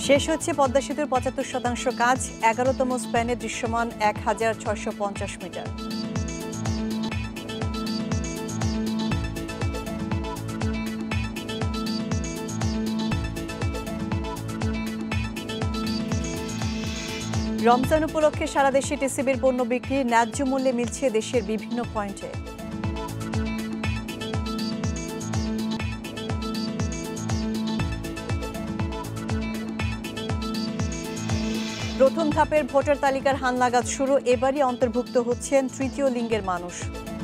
শেষ হচ্ছে পদ্মা সেতুর ৭৫% কাজ, ১১তম স্প্যানে দৃশ্যমান ১,৬৫০ মিটার। রমজান উপলক্ষে সারা দেশে টিসিবির পণ্য বিক্রি ন্যায্য মূল্যে মিলছে দেশের বিভিন্ন পয়েন্টে। প্রথম ধাপের ভোটার তালিকার হালনাগাদ শুরু, এবারই অন্তর্ভুক্ত হচ্ছেন তৃতীয় লিঙ্গের মানুষ।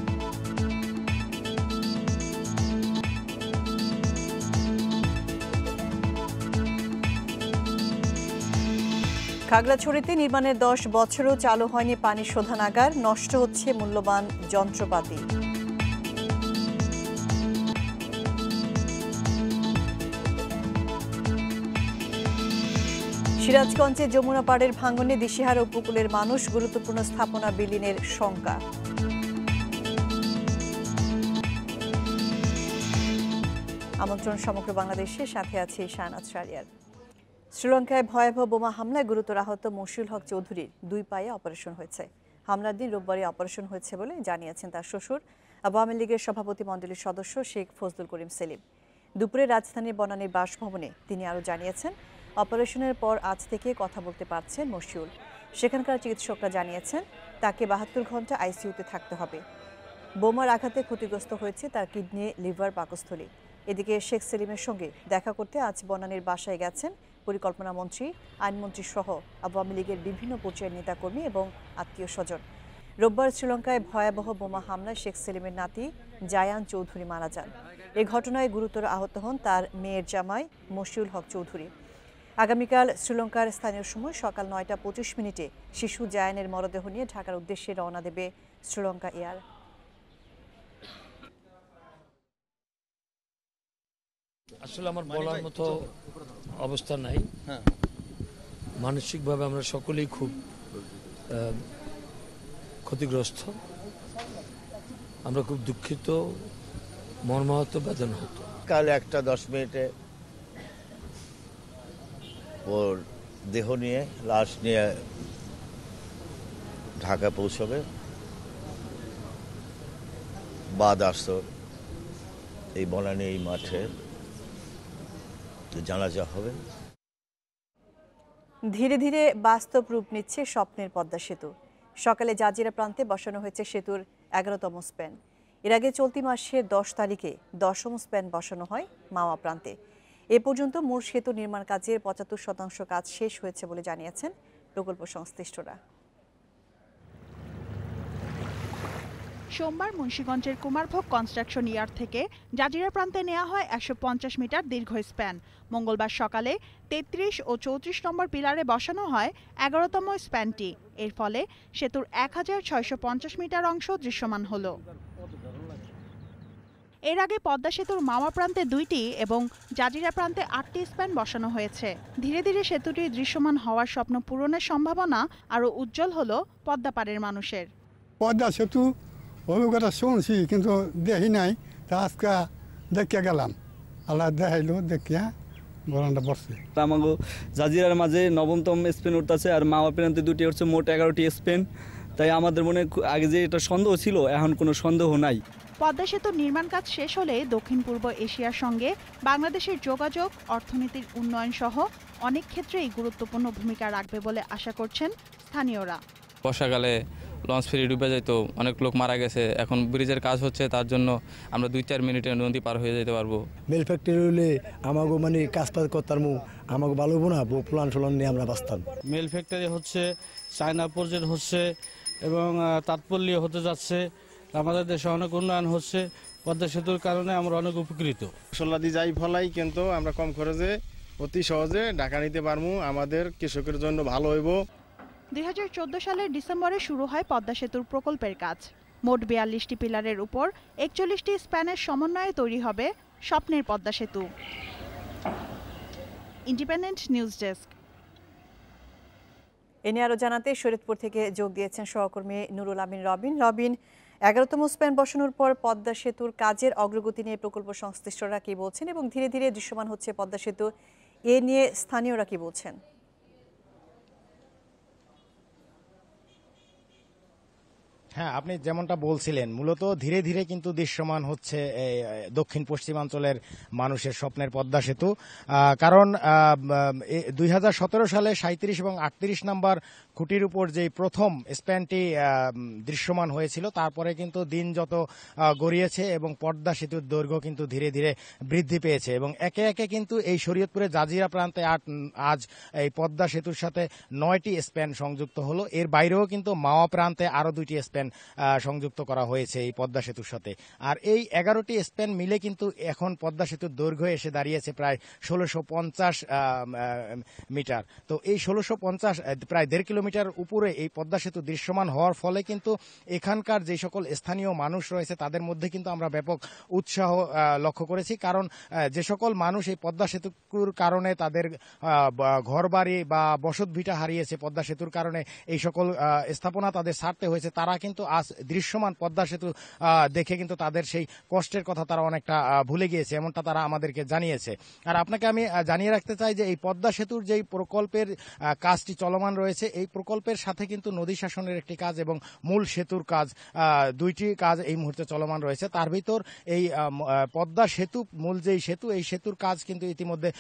খাগড়াছড়িতে নির্মাণের ১০ বছরও চালু হয়নি পানি শোধনাগার, নষ্ট হচ্ছে মূল্যবান যন্ত্রপাতি। সিরাজগঞ্জে যমুনা পাড়ের ভাঙনে দিশেহারা উপকূলের মানুষ, গুরুত্বপূর্ণ স্থাপনা বিলীনের শঙ্কা। আমন্ত্রণ সমগ্র বাংলাদেশের সাথে আছে শাহনাজ শাহরিয়ার। শ্রীলঙ্কায় ভয়াবহ বোমা হামলায় গুরুতর আহত মশিউল হক চৌধুরীর ২ পায়ে অপারেশন হয়েছে। হামলার দিন রোববারে অপারেশন হয়েছে বলে জানিয়েছেন তার শ্বশুর, আওয়ামী লীগের সভাপতি মণ্ডলীর সদস্য শেখ ফজলুল করিম সেলিম। দুপুরে রাজধানীর বনানীর বাসভবনে তিনি আরও জানিয়েছেন, অপারেশনের পর আজ থেকে কথা বলতে পারছেন মশিউল। সেখানকার চিকিৎসকরা জানিয়েছেন তাকে ৭২ ঘন্টা আইসিইউতে থাকতে হবে। বোমার আঘাতে ক্ষতিগ্রস্ত হয়েছে তার কিডনি, লিভার, পাকস্থলী। এদিকে শেখ সেলিমের সঙ্গে দেখা করতে আজ বনানীর বাসায় গেছেন পরিকল্পনা মন্ত্রী, আইনমন্ত্রী সহ আওয়ামী লীগের বিভিন্ন পর্যায়ের নেতাকর্মী এবং আত্মীয় স্বজন। রোববার শ্রীলঙ্কায় ভয়াবহ বোমা হামলায় শেখ সেলিমের নাতি জায়ান চৌধুরী মারা যান। এ ঘটনায় গুরুতর আহত হন তার মেয়ের জামাই মশিউল হক চৌধুরী। আগামীকাল শ্রীলঙ্কার স্থানীয় সময় সকাল ৯টা ২৫ মিনিটে শিশু জায়ানের মরদেহ নিয়ে ঢাকার উদ্দেশ্যে রওনা দেবে শ্রীলঙ্কা এয়ার। আসলে আমার বলার মতো অবস্থা নাই। মানসিকভাবে আমরা সকলেই খুব ক্ষতিগ্রস্ত। আমরা খুব দুঃখিত, মর্মাহত, বেদনাহত। কাল ১টা ১০ মিনিটে ওর দেহ নিয়ে, লাশ নিয়ে ঢাকা পৌঁছবে। বাদ আসর এই বনানী এই মাঠে জানাজা হবে। ধীরে ধীরে বাস্তব রূপ নিচ্ছে স্বপ্নের পদ্মা সেতু। সকালে জাজিরা প্রান্তে বসানো হয়েছে সেতুর ১১তম স্প্যান। এর আগে চলতি মাসের ১০ তারিখে ১০ম স্প্যান বসানো হয় মাওয়া প্রান্তে। এ পর্যন্ত মূল সেতু নির্মাণ কাজের ৭৫% কাজ শেষ হয়েছে বলে জানিয়েছেন প্রকল্প সংশ্লিষ্টরা। সোমবার মুন্সিগঞ্জের কুমারভোগ কনস্ট্রাকশন ইয়ার্ড থেকে জাজিরা প্রান্তে নেওয়া হয় ১৫০ মিটার দীর্ঘ স্প্যান। মঙ্গলবার সকালে ৩৩ ও ৩৪ নম্বর পিলারে বসানো হয় ১১তম স্প্যানটি। এর ফলে সেতুর ১,৬৫০ মিটার অংশ দৃশ্যমান হল। এর আগে পদ্মা সেতুর মাওয়া প্রান্তে ২টি এবং জাজিরা প্রান্তে ৮টি স্প্যান বসানো হয়েছে। ধীরে ধীরে সেতুটি দৃশ্যমান হওয়ার স্বপ্ন পূরণের সম্ভাবনা আরও উজ্জ্বল হল পদ্মা পাড়ের মানুষের। পদ্মা সেতু অভিজ্ঞতা শুনছি, কিন্তু দেখি নাই। তা আজকে দেখে গেলাম, আল্লাহ দেখাইলো, দেখিয়া গরমটা পড়ছে। আমাকে জাজিরার মাঝে ৯তম স্পেন উঠতেছে, আর মাওয়া প্রান্তে ২টি হচ্ছে, মোট ১১টি স্পেন। তাই আমাদের মনে আগে যে এটা সন্দেহ ছিল, এখন কোনো সন্দেহ নাই। পদ্মা সেতুর নির্মাণ কাজ শেষ হলে দক্ষিণ পূর্ব এশিয়ার সঙ্গে বাংলাদেশের যোগাযোগ, অর্থনীতির উন্নয়ন সহ অনেক ক্ষেত্রেই গুরুত্বপূর্ণ ভূমিকা রাখবে বলে আশা করছেন স্থানীয়রা। বর্ষাকালে লঞ্চ ফেরি ডুবে যেত, অনেক লোক মারা গেছে। এখন ব্রিজের কাজ হচ্ছে, তার জন্য আমরা ২-৪ মিনিটে নদী পার হয়ে যেতে পারবো। মিল ফ্যাক্টরি হলে আমাকে মানে কাজ পাজ করতাম, আমাকে ভালো না প্লান ফলান নিয়ে আমরা বাঁচতাম। মিল ফ্যাক্টরি হচ্ছে, চায়না প্রজেক্ট হচ্ছে এবং তাৎপল্য হতে যাচ্ছে। আমাদের দেশে অনেক উন্নয়ন হচ্ছে। পদ্মা সেতুর কারণে আমরা অনেক উপকৃত। মশলাদি যাই ফলাই, কিন্তু আমরা কম খরচে অতি সহজে ঢাকা নিতে পারবো। আমাদের কৃষকের জন্য ভালো হইব। ২০১৪ সালের ডিসেম্বরে শুরু হয় পদ্মা সেতুর প্রকল্পের কাজ। মোট ৪২টি পিলারের উপর ৪১টি স্প্যানের সমন্বয়ে তৈরি হবে স্বপ্নের পদ্মা সেতু। Independent news desk. এ নিয়ে আরও জানাতে শরীয়তপুর থেকে যোগ দিয়েছেন সহকর্মী নুরুল আমিন রবিন। রবিন, ১১তম স্প্যান বসানোর পর পদ্মা সেতুর কাজের অগ্রগতি নিয়ে প্রকল্প সংশ্লিষ্টরা কি বলছেন এবং ধীরে ধীরে দৃশ্যমান হচ্ছে পদ্মা সেতু, এ নিয়ে স্থানীয়রা কি বলছেন? হ্যাঁ, আপনি যেমনটা বলছিলেন, মূলত ধীরে ধীরে কিন্তু দৃশ্যমান হচ্ছে দক্ষিণ পশ্চিমাঞ্চলের মানুষের স্বপ্নের পদ্মা সেতু। কারণ 2017 সালে 37 এবং 38 নম্বর খুঁটির উপর যে প্রথম স্প্যানটি দৃশ্যমান হয়েছিল, তারপরে কিন্তু দিন যত গড়িয়েছে এবং পদ্মা সেতুর দৈর্ঘ্য কিন্তু ধীরে ধীরে বৃদ্ধি পেয়েছে এবং একে একে কিন্তু এই শরীয়তপুরের জাজিরা প্রান্তে আজ এই পদ্মা সেতুর সাথে 9টি স্প্যান সংযুক্ত হলো। এর বাইরেও কিন্তু মাওয়া প্রান্তে আরো 2টি স্প্যান সংযুক্ত করা হয়েছে এই পদ্মা সেতুর সাথে। আর এই 11টি স্প্যান মিলে কিন্তু এখন পদ্মা সেতুর দৈর্ঘ্য এসে দাঁড়িয়েছে প্রায় 1650 মিটার। তো এই 1650 প্রায় 1.5 কিলোমিটার উপরে এই পদ্মা সেতু দৃশ্যমান হওয়ার ফলে কিন্তু এখানকার যে সকল স্থানীয় মানুষ রয়েছে তাদের মধ্যে কিন্তু আমরা ব্যাপক উৎসাহ লক্ষ্য করেছি। কারণ যে সকল মানুষ এই পদ্মা সেতুর কারণে তাদের ঘরবাড়ি বা বসতভিটা হারিয়েছে, পদ্মা সেতুর কারণে এই সকল স্থাপনা তাদের ছাড়তে হয়েছে, তারা কিন্তু আজ দৃশ্যমান পদ্মা সেতু দেখে কিন্তু তাদের সেই কষ্টের কথা তারা অনেকটা ভুলে গিয়েছে, এমনটা তারা আমাদেরকে জানিয়েছে। আর আপনাকে আমি জানিয়ে রাখতে চাই যে এই পদ্মা সেতুর যেই প্রকল্পের কাজটি চলমান রয়েছে, এই প্রকল্পের সাথে কিন্তু নদী শাসনের একটি কাজ এবং মূল সেতুর কাজ, 2টি কাজ এই মুহূর্তে চলমান রয়েছে। তার ভিতর এই পদ্মা সেতু, মূল যেই সেতু, এই সেতুর কাজ কিন্তু ইতিমধ্যে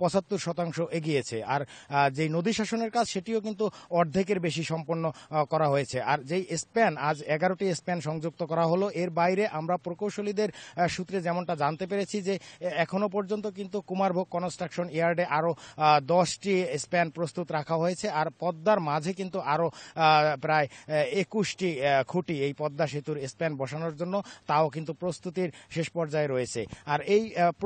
75% এগিয়েছে। আর যেই নদী শাসনের কাজ সেটিও কিন্তু অর্ধেকের বেশি সম্পন্ন করা হয়েছে। আর যেই স্প্যান আজ 11টি স্প্যান সংযুক্ত করা হলো, এর বাইরে আমরা প্রকৌশলীদের সূত্রে যেমনটা জানতে পেরেছি যে এখনো পর্যন্ত কিন্তু কুমারভোগ কনস্ট্রাকশন ইয়ার্ডে আরো 10টি স্প্যান প্রস্তুত রাখা হয়েছে। আর পদ্মার মাঝে কিন্তু আরো প্রায় 21টি খুঁটি এই পদ্মা সেতুর স্প্যান বসানোর জন্য, তাও কিন্তু প্রস্তুতির শেষ পর্যায়ে রয়েছে। আর এই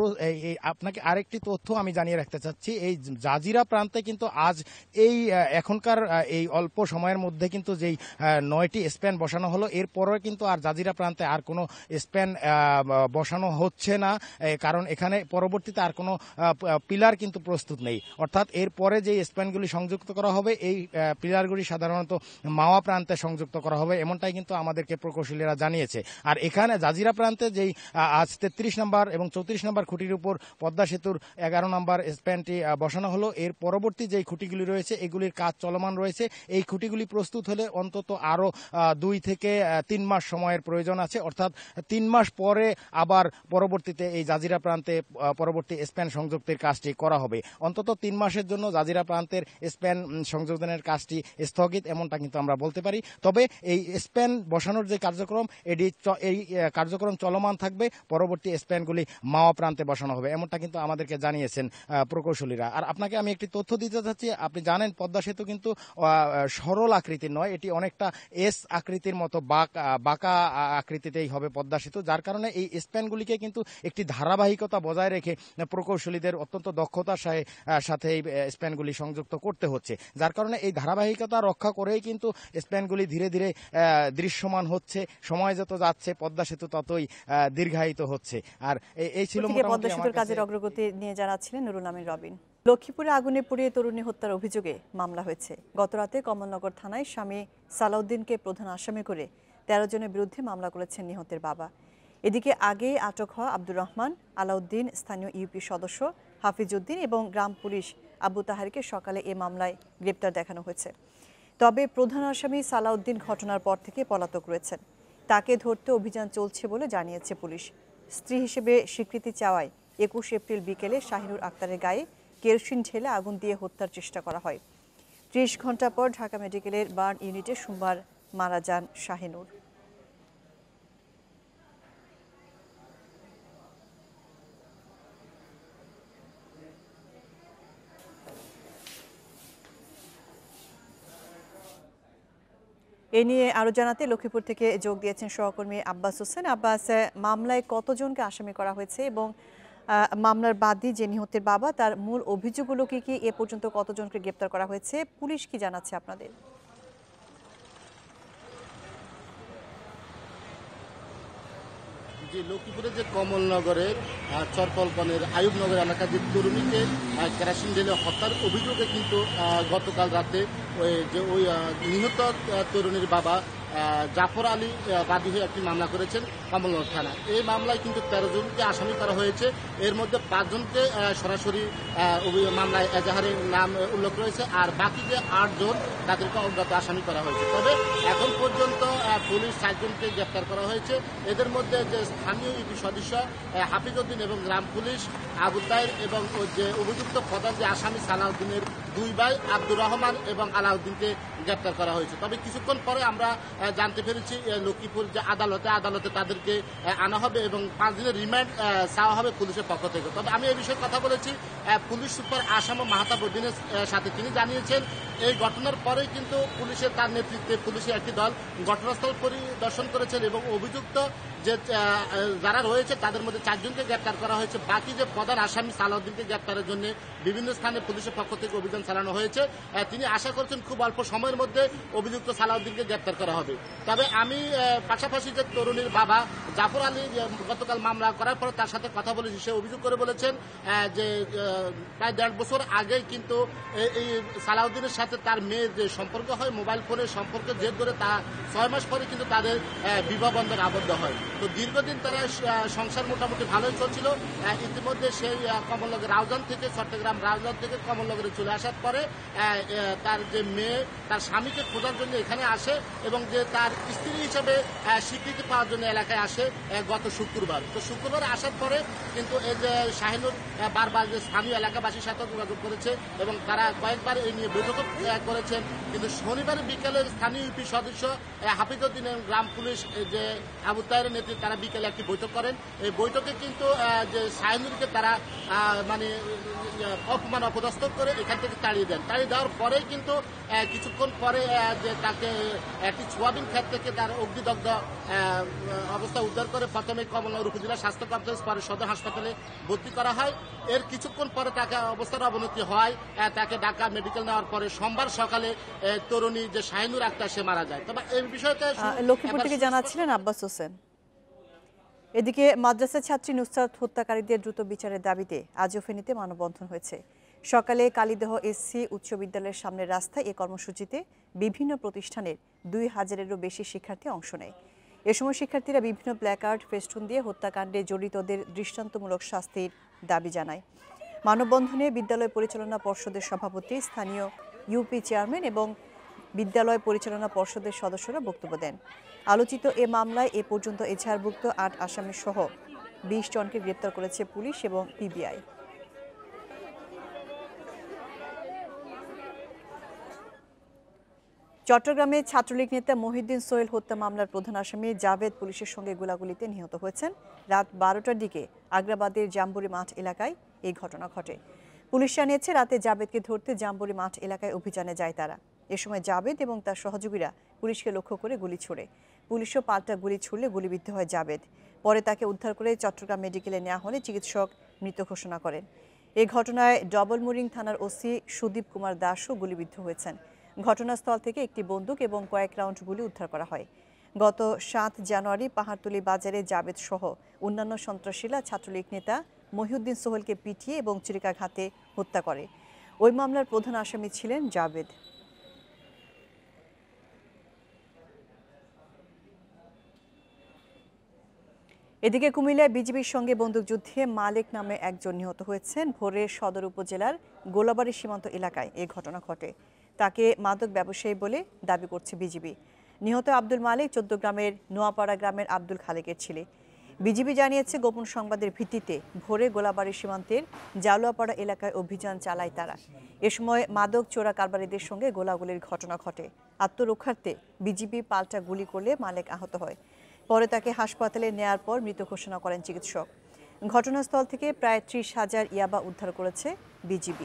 আপনাকে আরেকটি তথ্য আমি জানিয়ে রাখতে চাচ্ছি, এই জাজিরা প্রান্তে কিন্তু আজ এই এখনকার এই অল্প সময়ের মধ্যে কিন্তু যেই 9টি স্প্যান বসানো হলো, এরপরে কিন্তু আর জাজিরা প্রান্তে আর কোনো স্প্যান বসানো হচ্ছে না, কারণ এখানে পরবর্তীতে আর কোনো পিলার কিন্তু প্রস্তুত নেই। অর্থাৎ এরপরে যে স্প্যানগুলি সংযুক্ত করা হবে, এই পিলারগুলি সাধারণত মাওয়া প্রান্তে সংযুক্ত করা হবে, এমনটাই কিন্তু আমাদেরকে প্রকৌশলীরা জানিয়েছে। আর এখানে জাজিরা প্রান্তে যেই আজ 33 নম্বর এবং 34 নম্বর খুঁটির উপর পদ্মা সেতুর 11 নম্বর স্প্যানটি বসানো হলো, এর পরবর্তী যেই খুঁটিগুলি রয়েছে এগুলির কাজ চলমান রয়েছে। এই খুঁটিগুলি প্রস্তুত হলে অন্তত আরো 2 থেকে 3 মাস সময়ের প্রয়োজন আছে। অর্থাৎ 3 মাস পরে আবার পরবর্তীতে এই জাজিরা প্রান্তে পরবর্তী স্প্যান সংযুক্তের কাজটি করা হবে। অন্তত 3 মাসের জন্য জাজিরা প্রান্তের স্প্যান সংযোজনের কাজটি স্থগিত, এমনটা কিন্তু আমরা বলতে পারি। তবে এই স্প্যান বসানোর যে কার্যক্রম, এই কার্যক্রম চলমান থাকবে, পরবর্তী স্প্যানগুলি মাওয়া প্রান্তে বসানো হবে, এমনটা কিন্তু আমাদেরকে জানিয়েছেন প্রকৌশলীরা। আর আপনাকে আমি একটি তথ্য দিতে চাচ্ছি, আপনি জানেন পদ্মা সেতু কিন্তু সরল আকৃতির নয়, এটি অনেকটা এস আকৃতির মতো বাঁকা আকৃতিতেই হবে পদ্মা সেতু, যার কারণে এই স্প্যানগুলিকে কিন্তু একটি ধারাবাহিকতা বজায় রেখে প্রকৌশলীদের অত্যন্ত দক্ষতার সাথে এই স্প্যানগুলি সংযুক্ত করতে হচ্ছে, যার কারণে এই ধারাবাহিকতা রক্ষা করেই কিন্তু স্প্যানগুলি ধীরে ধীরে দৃশ্যমান হচ্ছে। সময় যত যাচ্ছে পদ্মা সেতু ততই দীর্ঘায়িত হচ্ছে। আর এই ছিল পদ্মা সেতুর কাজের অগ্রগতি নিয়ে জানাচ্ছিলেন নুরুল আমিন রবিন। লক্ষ্মীপুরে আগুনে পুড়িয়ে তরুণী হত্যার অভিযোগে মামলা হয়েছে। গতরাতে কমলনগর থানায় স্বামী সালাউদ্দিনকে প্রধান আসামি করে 13 জনের বিরুদ্ধে মামলা করেছেন নিহতের বাবা। এদিকে আগে আটক হওয়া আব্দুর রহমান, আলাউদ্দিন, স্থানীয় ইউপি সদস্য হাফিজউদ্দিন এবং গ্রাম পুলিশ আবু তাহেরকে সকালে এ মামলায় গ্রেপ্তার দেখানো হয়েছে। তবে প্রধান আসামি সালাউদ্দিন ঘটনার পর থেকে পলাতক রয়েছেন। তাকে ধরতে অভিযান চলছে বলে জানিয়েছে পুলিশ। স্ত্রী হিসেবে স্বীকৃতি চাওয়ায় 21 এপ্রিল বিকেলে শাহিনুর আক্তারের গায়ে কেরোসিন ঢেলে আগুন দিয়ে হত্যার চেষ্টা করা হয়। 30 ঘণ্টা পর ঢাকা মেডিকেলের বার্ন ইউনিটে সোমবার মারা যান শাহিনুর। এ নিয়ে আরো জানাতে লক্ষ্মীপুর থেকে যোগ দিয়েছেন সহকর্মী আব্বাস হোসেন। আব্বাস, মামলায় কতজনকে আসামি করা হয়েছে এবং মামলার বাদী যে নিহতের বাবা, তার মূল অভিযোগগুলো কি কি, এ পর্যন্ত কতজনকে গ্রেপ্তার করা হয়েছে, পুলিশ কি জানাচ্ছে আপনাদের? যে লক্ষ্মীপুরের যে কমলনগরে চরকলপানের আয়ুবনগর এলাকার যে তরুণীকে কেরোসিন ঢেলে হত্যার অভিযোগে কিন্তু গতকাল রাতে ওই নিহত তরুণীর বাবা জাফর আলী বাদী হয়ে একটি মামলা করেছেন। কমলনগর থানা। এই মামলায় কিন্তু 13 জনকে আসামি করা হয়েছে। এর মধ্যে 5 জনকে সরাসরি মামলায় এজাহারের নাম উল্লেখ রয়েছে, আর বাকি যে 8 জন তাদেরকে অজ্ঞাত আসামি করা হয়েছে। তবে এখন পর্যন্ত পুলিশ 7 জনকে গ্রেপ্তার করা হয়েছে। এদের মধ্যে যে স্থানীয় ইউপি সদস্য হাফিজউদ্দিন এবং গ্রাম পুলিশ আবু তাহের এবং যে অভিযুক্ত প্রধান যে আসামি সালাউদ্দিনের 2 ভাই আব্দুর রহমান এবং আলাউদ্দিনকে গ্রেপ্তার করা হয়েছে। তবে কিছুক্ষণ পরে আমরা জানতে পেরেছি লক্ষ্মীপুর যে আদালতে তাদেরকে আনা হবে এবং 5 দিনের রিমান্ড চাওয়া হবে পুলিশের পক্ষ থেকে। তবে আমি এই বিষয়ে কথা বলেছি পুলিশ সুপার আসাম মাহতাব উদ্দিনের সাথে। তিনি জানিয়েছেন এই ঘটনার পরেই কিন্তু পুলিশের তার নেতৃত্বে পুলিশের একটি দল ঘটনাস্থল পরিদর্শন করেছেন এবং অভিযুক্ত যে যারা রয়েছে তাদের মধ্যে 4 জনকে গ্রেপ্তার করা হয়েছে। বাকি যে প্রধান আসামি সালাউদ্দিনকে গ্রেপ্তারের জন্য বিভিন্ন স্থানে পুলিশের পক্ষ থেকে অভিযান চালানো হয়েছে। তিনি আশা করছেন খুব অল্প সময়ের মধ্যে অভিযুক্ত সালাউদ্দিনকে গ্রেপ্তার করা হবে। তবে আমি পাশাপাশি যে তরুণীর বাবা জাফর আলী গতকাল মামলা করার পর তার সাথে কথা বলেছি। সে অভিযোগ করে বলেছেন যে প্রায় 1.5 বছর আগে কিন্তু এই সালাউদ্দিনের সাথে তার মেয়ের যে সম্পর্ক হয়, মোবাইল ফোনের সম্পর্কের জের ধরে তা 6 মাস পরে কিন্তু তাদের বিবাহ বন্ধন আবদ্ধ হয়। তো দীর্ঘদিন তারা সংসার মোটামুটি ভালোই চলছিল। ইতিমধ্যে সেই কমলনগর রাউজান থেকে চট্টগ্রাম রাউজান থেকে কমলনগরে চলে আসার পরে তার যে মেয়ে তার স্বামীকে খোঁজার জন্য এখানে আসে এবং যে তার স্ত্রী হিসেবে স্বীকৃতি পাওয়ার জন্য এলাকায় আসে গত শুক্রবার। তো শুক্রবার আসার পরে কিন্তু এই যে শাহিনুর বারবার যে স্থানীয় এলাকাবাসীর সাথে যোগাযোগ করেছে এবং তারা কয়েকবার এই নিয়ে বৈঠক করেছেন। কিন্তু শনিবার বিকেলে স্থানীয় ইউপি সদস্য হাফিজউদ্দিন এবং গ্রাম পুলিশ যে আবু তাহের নেতৃত্বে তারা বিকেলে একটি বৈঠক করেন। এই বৈঠকে কিন্তু যে শাহিনুরকে তারা মানে অপমান অপদস্থ করে এখান থেকে তাড়িয়ে দেন। তাড়িয়ে দেওয়ার পরেই কিন্তু কিছুক্ষণ পরে যে তাকে একটি সোয়াবিন ক্ষেত থেকে তার অগ্নিদগ্ধ অবস্থা উদ্ধার করে প্রথমে কমলনগর উপজেলা স্বাস্থ্য কমপ্লেক্স পরে সদর হাসপাতালে ভর্তি করা হয়। এর কিছুক্ষণ পরে তাকে অবস্থার অবনতি হয়, তাকে ঢাকা মেডিকেল নেওয়ার পরে সোমবার সকালে তরুণী যে শাহিনুর আক্তার সে মারা যায়। তবে এই বিষয়টা লক্ষ্মীপুর থেকে জানাচ্ছিলেন আব্বাস হোসেন। এদিকে মাদ্রাসা ছাত্রী নুসরাত হত্যাকারীদের দ্রুত বিচারের দাবিতে আজও ফেনীতে মানববন্ধন হয়েছে। সকালে কালীদহ এসসি উচ্চ বিদ্যালয়ের সামনের রাস্তায় এই কর্মসূচিতে বিভিন্ন প্রতিষ্ঠানের 2000-এরও বেশি শিক্ষার্থী অংশ নেয়। এ সময় শিক্ষার্থীরা বিভিন্ন প্ল্যাকার্ড ফেস্টুন দিয়ে হত্যাকাণ্ডে জড়িতদের দৃষ্টান্তমূলক শাস্তির দাবি জানায়। মানববন্ধনে বিদ্যালয় পরিচালনা পর্ষদের সভাপতি, স্থানীয় ইউপি চেয়ারম্যান এবং বিদ্যালয় পরিচালনা পর্ষদের সদস্যরা বক্তব্য দেন। আলোচিত এ মামলায় এ পর্যন্ত এজাহারভুক্ত 8 আসামি সহ 20 জনকে গ্রেপ্তার করেছে পুলিশ এবং পিবিআই। চট্টগ্রামে ছাত্রলীগ নেতা মহিউদ্দিন সোহেল হত্যা মামলার প্রধান আসামি জাভেদ পুলিশের সঙ্গে গোলাগুলিতে নিহত হয়েছেন। রাত 12টার দিকে আগ্রাবাদের জাম্বুরি মাঠ এলাকায় এই ঘটনা ঘটে। পুলিশ জানিয়েছে রাতে জাভেদকে ধরতে জাম্বুরি মাঠ এলাকায় অভিযানে যায় তারা। এ সময় জাভেদ এবং তার সহযোগীরা পুলিশকে লক্ষ্য করে গুলি ছোড়ে। পুলিশও পাল্টা গুলি ছুড়লে গুলিবিদ্ধ হয় জাভেদ। পরে তাকে উদ্ধার করে চট্টগ্রাম মেডিকেলে নেওয়া হলে চিকিৎসক মৃত ঘোষণা করেন। এই ঘটনায় ডবলমুরিং থানার ওসি সুদীপ কুমার দাসও গুলিবিদ্ধ হয়েছেন। ঘটনাস্থল থেকে একটি বন্দুক এবং কয়েক রাউন্ড গুলি উদ্ধার করা হয়। গত 7 জানুয়ারি পাহাড়তলী বাজারে জাভেদ সহ অন্যান্য সন্ত্রাসীরা ছাত্রলীগ নেতা মহিউদ্দিন সোহেলকে পিটিয়ে এবং ছুরিকাঘাতে হত্যা করে। ওই মামলার প্রধান আসামি ছিলেন জাভেদ। এদিকে কুমিল্লায় বিজিবির সঙ্গে বন্দুকযুদ্ধে মালিক নামে একজন নিহত হয়েছেন। ভোরে সদর উপজেলার গোলাবাড়ি সীমান্ত এলাকায় এই ঘটনা ঘটে। তাকে মাদক ব্যবসায়ী বলে দাবি করছে বিজিবি। নিহত আব্দুল মালিক 14 গ্রামের নোয়াপাড়া গ্রামের আব্দুল খালেকের ছেলে। বিজিবি জানিয়েছে গোপন সংবাদের ভিত্তিতে ভোরে গোলাবাড়ি সীমান্তের জালুয়াপাড়া এলাকায় অভিযান চালায় তারা। এ সময় মাদক চোরা কারবারিদের সঙ্গে গোলাগুলির ঘটনা ঘটে। আত্মরক্ষার্থে বিজিবি পাল্টা গুলি করলে মালিক আহত হয়। পরে তাকে হাসপাতালে নেয়ার পর মৃত ঘোষণা করেন চিকিৎসক। ঘটনাস্থল থেকে প্রায় 30,000 ইয়াবা উদ্ধার করেছে বিজিবি।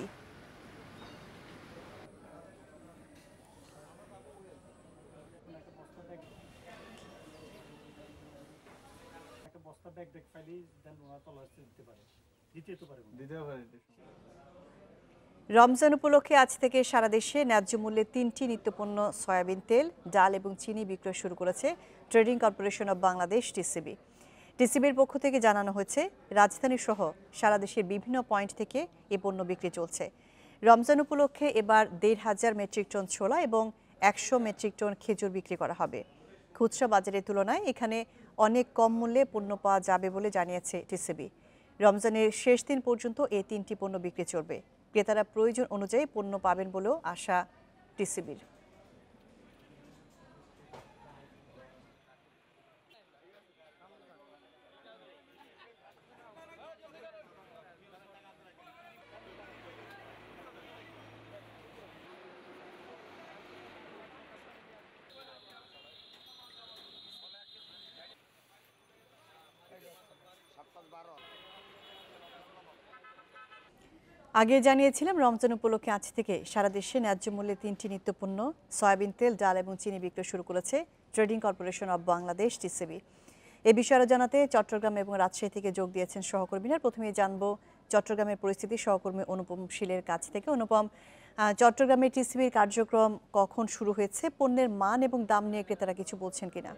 রমজান উপলক্ষে আজ থেকে সারা দেশে ন্যায্য মূল্যে 3টি নিত্যপণ্য সয়াবিন তেল, ডাল এবং চিনি বিক্রয় শুরু করেছে trading corporation of Bangladesh TCB. টিসিবির পক্ষ থেকে জানানো হয়েছে রাজধানী সহ সারা দেশের বিভিন্ন পয়েন্ট থেকে এ পণ্য বিক্রি চলছে। রমজান উপলক্ষে এবার 1,500 মেট্রিক টন ছোলা এবং 100 মেট্রিক টন খেজুর বিক্রি করা হবে। খুচরা বাজারের তুলনায় এখানে অনেক কম মূল্যে পণ্য পাওয়া যাবে বলে জানিয়েছে টিসিবি। রমজানের শেষ দিন পর্যন্ত এই 3টি পণ্য বিক্রি চলবে। ক্রেতারা প্রয়োজন অনুযায়ী পণ্য পাবেন বলেও আশা টিসিবির। আগে জানিয়েছিলাম রমজান উপলক্ষে আজ থেকে সারা দেশে ন্যায্য মূল্যে 3টি নিত্যপণ্য সয়াবিন তেল, ডাল এবং চিনি বিক্রয় শুরু করেছে trading corporation of Bangladesh TCB. এ বিষয়ে আরও জানাতে চট্টগ্রাম এবং রাজশাহী থেকে যোগ দিয়েছেন সহকর্মীরা। প্রথমেই জানব চট্টগ্রামের পরিস্থিতি সহকর্মী অনুপম শীলের কাছ থেকে। অনুপম, চট্টগ্রামে টিসিবির কার্যক্রম কখন শুরু হয়েছে, পণ্যের মান এবং দাম নিয়ে ক্রেতারা কিছু বলছেন কিনা?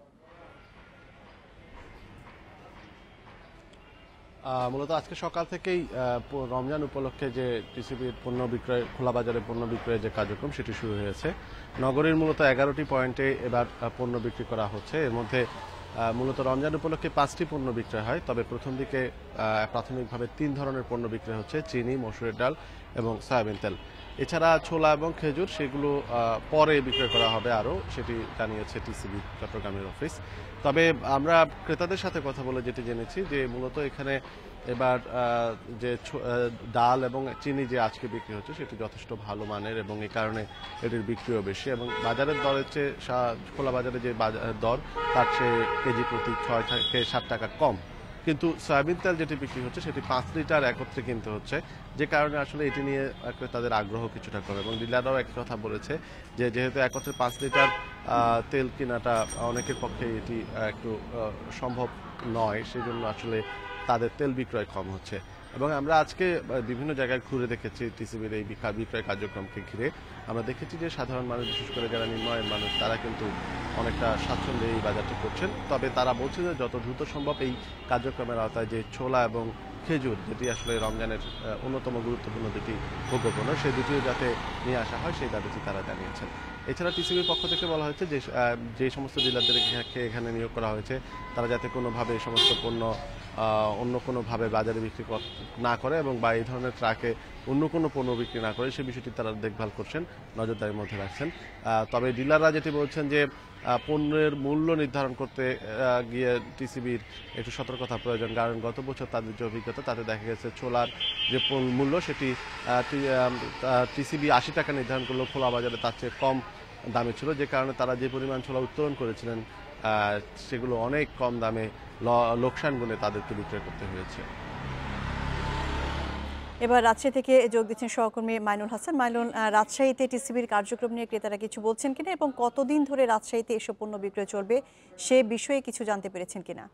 মূলত আজকে সকাল থেকেই রমজান উপলক্ষে যে টিসিবির পণ্য বিক্রয়, খোলা বাজারে পণ্য বিক্রয়ের যে কার্যক্রম সেটি শুরু হয়েছে। নগরীর মূলত 11টি পয়েন্টে এবার পণ্য বিক্রি করা হচ্ছে। এর মধ্যে মূলত রমজান উপলক্ষে 5টি পণ্য বিক্রয় হয়, তবে প্রথম দিকে প্রাথমিকভাবে 3 ধরনের পণ্য বিক্রয় হচ্ছে: চিনি, মসুরের ডাল এবং সয়াবিন তেল। এছাড়া ছোলা এবং খেজুর সেগুলো পরে বিক্রয় করা হবে আরও, সেটি জানিয়েছে টিসিবি চট্টগ্রামের অফিস। তবে আমরা ক্রেতাদের সাথে কথা বলে যেটি জেনেছি যে মূলত এখানে এবার যে ডাল এবং চিনি যে আজকে বিক্রি হচ্ছে সেটি যথেষ্ট ভালো মানের এবং এই কারণে এটির বিক্রিও বেশি এবং বাজারের দরের চেয়ে খোলা বাজারে যে দর তার চেয়ে কেজি প্রতি 6 থেকে 7 টাকা কম। কিন্তু সয়াবিন তেল যেটি বিক্রি হচ্ছে সেটি 5 লিটার একত্রে কিনতে হচ্ছে, যে কারণে আসলে এটি নিয়ে তাদের আগ্রহ কিছুটা কম। এবং ডিলাররাও এক কথা বলেছে যে যেহেতু একত্রে 5 লিটার তেল কেনাটা অনেকের পক্ষে এটি একটু সম্ভব নয়, সেই জন্য আসলে তাদের তেল বিক্রয় কম হচ্ছে। এবং আমরা আজকে বিভিন্ন জায়গায় ঘুরে দেখেছি টিসিবির এই বিক্রয় কার্যক্রমকে ঘিরে। আমরা দেখেছি যে সাধারণ মানুষ, বিশেষ করে যারা নিম্নআয়ের মানুষ, তারা কিন্তু অনেকটা স্বাচ্ছন্দ্যে এই বাজারটি করছেন। তবে তারা বলছে যে যত দ্রুত সম্ভব এই কার্যক্রমের আওতায় যে ছোলা এবং খেজুর, যেটি আসলে রমজানের অন্যতম গুরুত্বপূর্ণ দুটি ভোগ্যপণ্য, সেই দুটিও যাতে নিয়ে আসা হয় সেই দাবিটি তারা জানিয়েছেন। এছাড়া টিসিবির পক্ষ থেকে বলা হয়েছে যে সমস্ত ডিলারদেরকে এখানে নিয়োগ করা হয়েছে তারা যাতে কোনোভাবে এই সমস্ত পণ্য অন্য কোনোভাবে বাজারে বিক্রি না করে এবং বা এই ধরনের ট্রাকে অন্য কোনো পণ্য বিক্রি না করে সে বিষয়টি তারা দেখভাল করছেন, নজরদারির মধ্যে রাখছেন। তবে ডিলাররা যেটি বলছেন যে পণ্যের মূল্য নির্ধারণ করতে গিয়ে টিসিবির একটু সতর্কতা প্রয়োজন, কারণ গত বছর তাদের যে অভিজ্ঞতা তাতে দেখা গেছে ছোলার যে মূল্য সেটি টিসিবি 80 টাকা নির্ধারণ করলেও খোলা বাজারে তার চেয়ে কম দামে ছিল, যে কারণে তারা যে পরিমাণ ছোলা উত্তোলন করেছিলেন সেগুলো অনেক কম দামে লোকসান গুণে তাদেরকে বিক্রয় করতে হয়েছে। এবার রাজশাহী থেকে যোগ দিচ্ছেন সহকর্মী মাইনুল হাসান। মাইনুল, রাজশাহীতে টিসিবির কার্যক্রম নিয়ে ক্রেতারা কিছু বলছেন কিনা এবং কতদিন ধরে রাজশাহীতে এসব পণ্য বিক্রয় চলবে সে বিষয়ে কিছু জানতে পেরেছেন কিনা?